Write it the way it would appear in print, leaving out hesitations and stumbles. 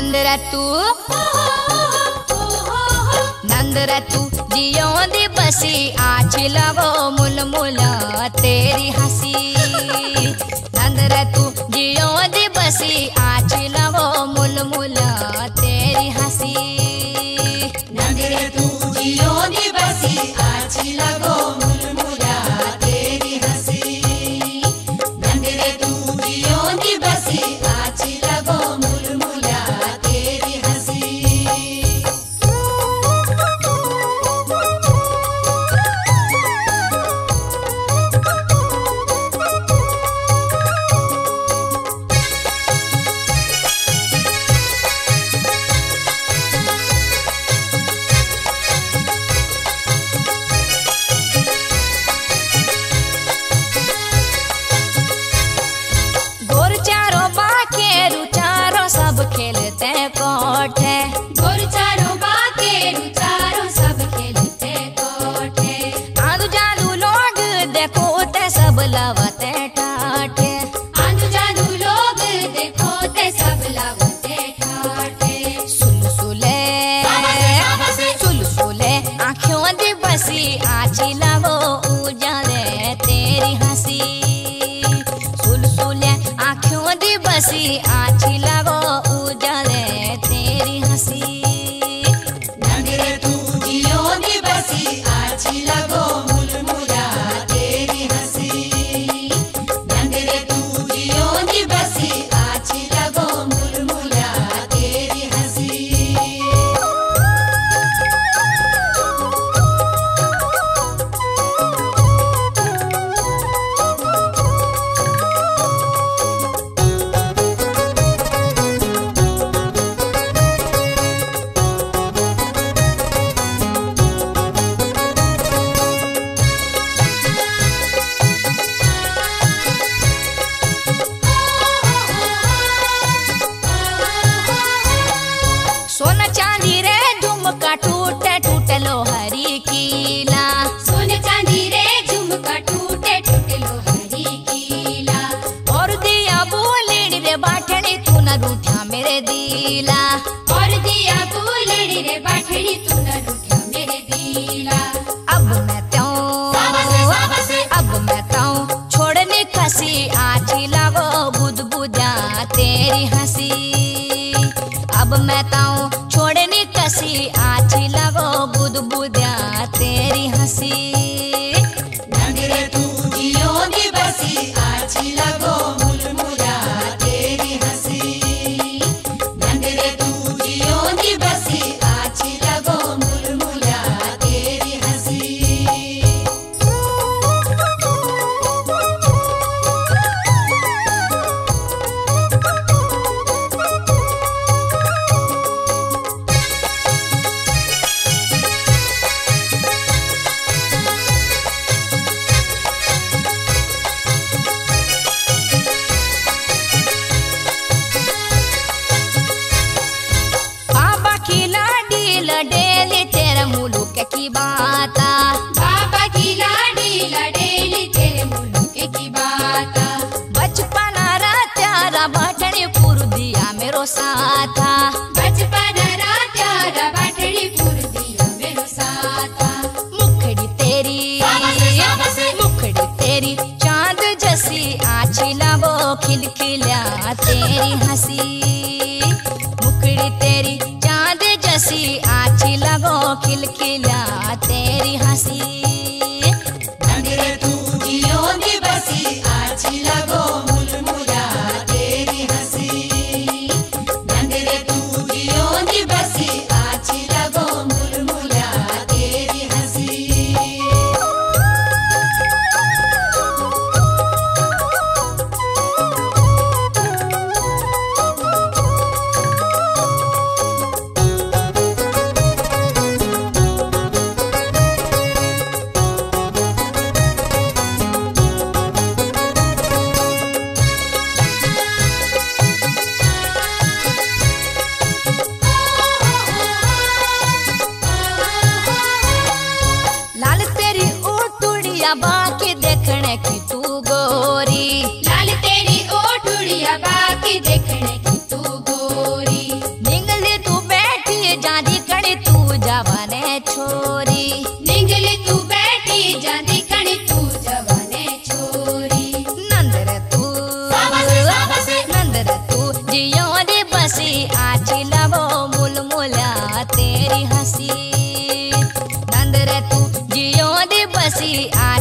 तू जियो दी बसी आँच लगो मुल मुल तेरी हंसी। नंद तू जियो दी बसी आँच लगो मुल मुल तेरी हंसी। नंद तू जियो दी बसी आँच लगो मुल मुल तेरी हंसी। नंद तू जियो दी बसी आँच लगो मुल मुल तेरी हंसी। सब खेलते कोठे गोर चारों बाकेरू चारों सब खेलते कोठे। आंधू जादू लोग देखो ते सब लवते ठाठे। आंधू जादू लोग देखो ते सब लवते ठाठे। सुलसुले सुलसुले आँखों दी बसी आँच लगो उजाले तेरी हंसी। सुलसुले आँखों दी बसी आँच लगो उजाले तेरी हंसी। नंद तू जियो दी बसी आँच लगो मुल मुला तेरी हंसी। नंद तू जियो दी बसी आँच लगो मुल मुला तेरी हंसी। सोना चांदी रे झुमका टूटे टूटे लोहरी कीला। सोने चांदी रे झुमका टूटे टूटे लोहरी कीला। और दिया बोलेड़ी रे बाठड़ी तू न रूठा मेरे दिला। और दिया बोलेड़ी रे बाठड़ी तू न रूठा मेरे दिला। अब मैं छोड़ने कसी आँच लगो बुदबुदा तेरी हंसी। अब मैं छोड़ने कसी आँच लगो बुदबुदा तेरी हंसी। नंद तू जियो दी बसी आँच लगो मुल मुला तेरी हंसी। नंद तू जियो दी बसी आँच लगो मुल मुला तेरी हंसी। बाबा की लाडी लडेली तेरे मुलुक की बाता। बाबा की लाडी लडेली तेरे मुल्क की बाता। बचपना रा त्यारा बाटणी पूर दिया मेरो साथा। बचपन रा प्यारा बाटड़ी पूर दिया मेरो साथा। मुखड़ी तेरी चांद जसी आँच लगो खिलखिला तेरी हंसी। मुखड़ी तेरी चांद जसी आँच लगो खिलखिला तेरी हंसी। नंद तू जियो दी बसी आँच लगो मुल मुला तेरी हंसी। नंद तू जियो दी बसी आँच लगो मुल मुला तेरी हंसी। ओठुड़िया बाकी देखने की तू गोरी। लाल तेरी ओठुड़िया बाकी देखने की तू गोरी। निंग हसी नंद रे तू जियो दी बसी आ